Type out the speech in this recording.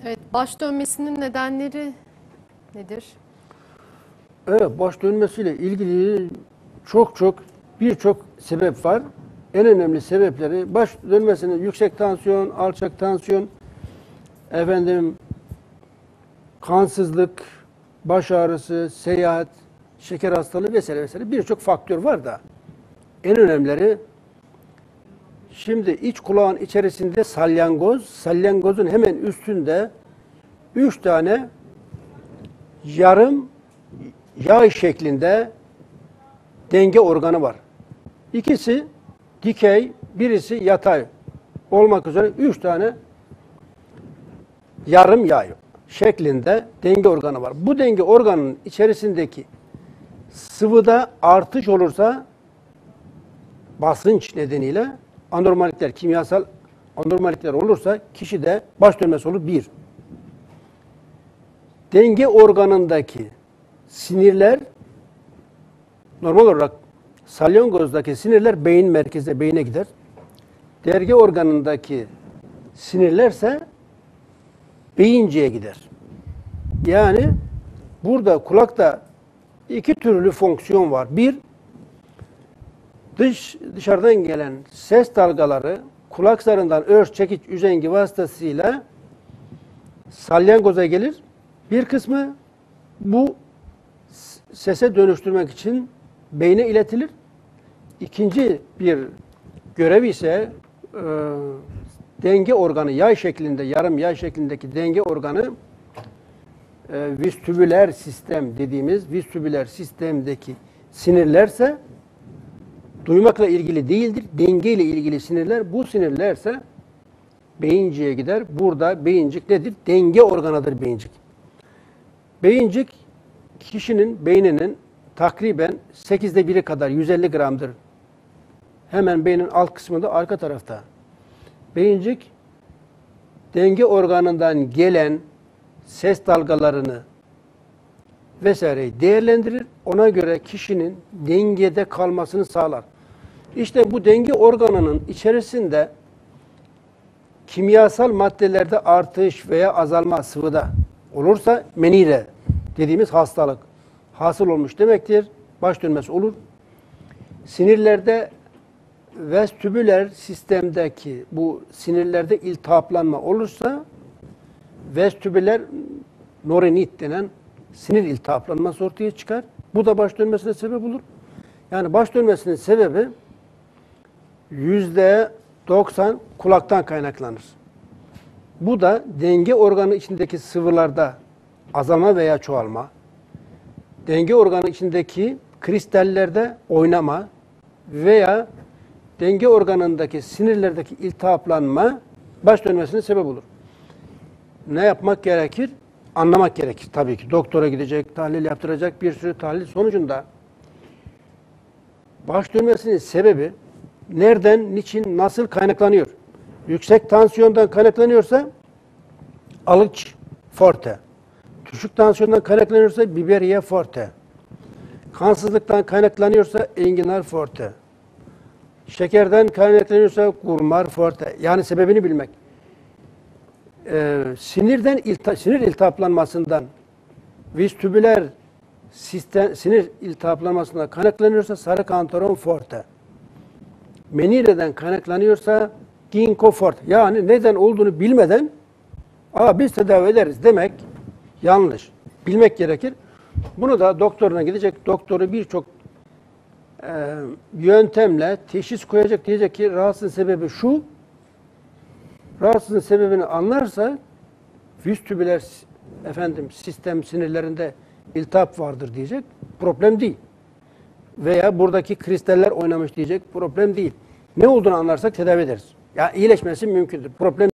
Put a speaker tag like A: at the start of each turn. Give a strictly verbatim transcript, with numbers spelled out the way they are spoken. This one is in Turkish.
A: Evet, baş dönmesinin nedenleri nedir?
B: Evet, baş dönmesiyle ilgili çok çok birçok sebep var. En önemli sebepleri baş dönmesinin yüksek tansiyon, alçak tansiyon, efendim kansızlık, baş ağrısı, seyahat, şeker hastalığı vesaire vesaire birçok faktör var da en önemlileri şimdi iç kulağın içerisinde salyangoz, salyangozun hemen üstünde üç tane yarım yay şeklinde denge organı var. İkisi dikey, birisi yatay olmak üzere üç tane yarım yay şeklinde denge organı var. Bu denge organının içerisindeki sıvıda artış olursa basınç nedeniyle anormallikler, kimyasal anormallikler olursa kişide baş dönmesi olur. Bir. Denge organındaki sinirler normal olarak salyangozdaki sinirler beyin merkezine, beyine gider. Denge organındaki sinirlerse beyinciğe gider. Yani burada kulakta iki türlü fonksiyon var. Bir, dış dışarıdan gelen ses dalgaları kulak zarından örs, çekiç, üzengi vasıtasıyla salyangoza gelir. Bir kısmı bu sese dönüştürmek için beyne iletilir. İkinci bir görev ise e, denge organı, yay şeklinde, yarım yay şeklindeki denge organı e, vestibüler sistem dediğimiz vestibüler sistemdeki sinirlerse duymakla ilgili değildir. Denge ile ilgili sinirler, bu sinirlerse beyinciğe gider. Burada beyincik nedir? Denge organıdır beyincik. Beyincik kişinin beyninin takriben sekizde biri kadar yüz elli gramdır. Hemen beynin alt kısmında arka tarafta. Beyincik denge organından gelen ses dalgalarını vesaireyi değerlendirir. Ona göre kişinin dengede kalmasını sağlar. İşte bu denge organının içerisinde kimyasal maddelerde artış veya azalma sıvıda olursa menire dediğimiz hastalık hasıl olmuş demektir. Baş dönmesi olur. Sinirlerde vestibüler sistemdeki bu sinirlerde iltihaplanma olursa vestibüler norinit denen sinir iltihaplanması ortaya çıkar. Bu da baş dönmesine sebep olur. Yani baş dönmesinin sebebi yüzde doksan kulaktan kaynaklanır. Bu da denge organı içindeki sıvılarda azalma veya çoğalma, denge organı içindeki kristallerde oynama veya denge organındaki sinirlerdeki iltihaplanma baş dönmesine sebep olur. Ne yapmak gerekir? Anlamak gerekir tabii ki. Doktora gidecek, tahlil yaptıracak, bir sürü tahlil sonucunda baş dönmesinin sebebi nereden, niçin, nasıl kaynaklanıyor? Yüksek tansiyondan kaynaklanıyorsa alıç forte. Düşük tansiyondan kaynaklanıyorsa biberiye forte. Kansızlıktan kaynaklanıyorsa enginar forte. Şekerden kaynaklanıyorsa gurmar forte. Yani sebebini bilmek. Ee, sinirden ilta, sinir iltihaplanmasından vestibüler sistem sinir iltihaplanmasından kaynaklanıyorsa sarı kantaron forte. Menireden kaynaklanıyorsa ginkgo forte. Yani neden olduğunu bilmeden "Aa, biz tedavi ederiz" demek yanlış. Bilmek gerekir. Bunu da doktoruna gidecek. Doktoru birçok e, yöntemle teşhis koyacak. Diyecek ki rahatsızlığın sebebi şu. Rahatsızlığın sebebini anlarsa vestibüler efendim sistem sinirlerinde iltihap vardır diyecek. Problem değil. Veya buradaki kristaller oynamış diyecek. Problem değil. Ne olduğunu anlarsak tedavi ederiz. Ya iyileşmesi mümkündür. Problem